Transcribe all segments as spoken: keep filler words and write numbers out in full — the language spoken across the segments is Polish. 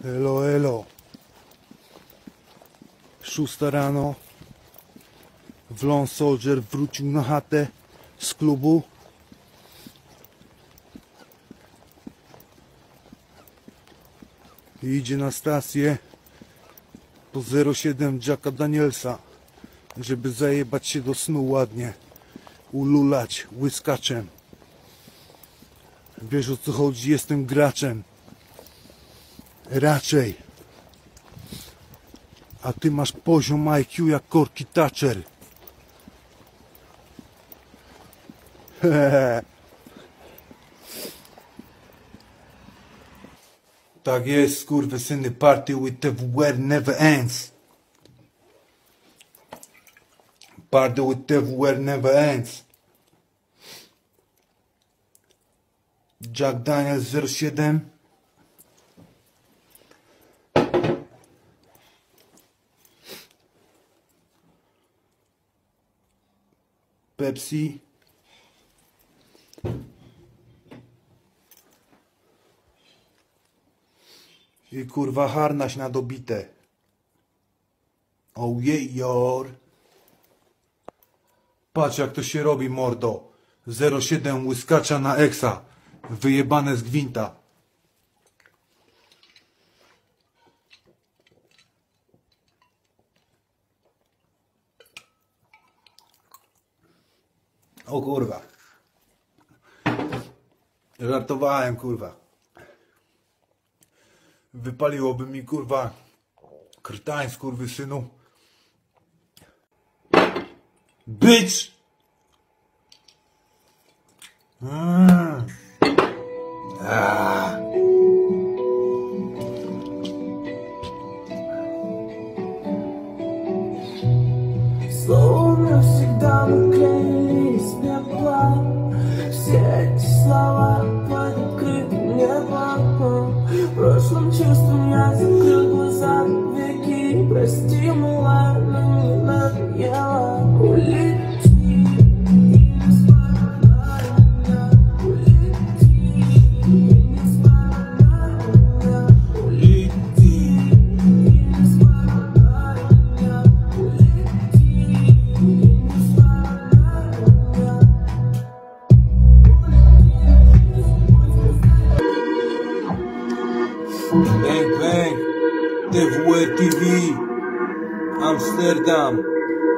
Elo, elo. Szósta rano. Wlon Soldier wrócił na chatę z klubu. I idzie na stację po zero siedem Jacka Danielsa, żeby zajebać się do snu ładnie, ululać łyskaczem. Wiesz, o co chodzi, jestem graczem. Raczej. A ty masz poziom I Q jak korki Thatcher. Tak jest, skurwysyny, party with the word never ends. Party with the word never ends. Jack Daniels zero siedem. Pepsi. I kurwa harnaś na dobite. Oh yeah, yor. Patrz jak to się robi, mordo. zero siedem łyskacza na eksa. Wyjebane z gwinta. O kurwa. Żartowałem, kurwa. Wypaliłoby mi, kurwa, krtań, skurwysynu. Bitch! Mm. Ah. Словно всегда наклеили из пепла все эти слова под открытым небом. Прошлым чувством я закрыл глаза веки. Прости, мила, но мне надоело. Улети и не вспоминай меня. Улети и не вспоминай меня. Улети и не вспоминай меня. Улети и не вспоминай меня. Bang bang, T W E T V, Amsterdam.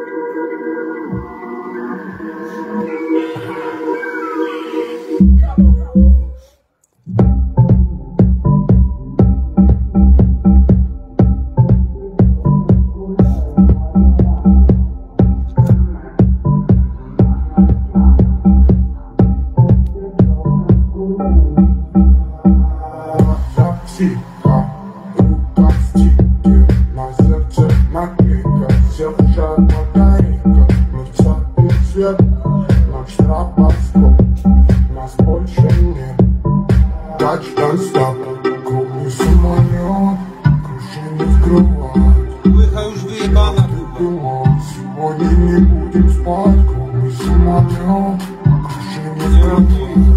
Нас больше нет. Touchdown stop. Круглый самолет. Крушение в кровать. Łycha już wyjebana, kurwa. Сегодня не будем спать. Круглый самолет. Крушение в кровать.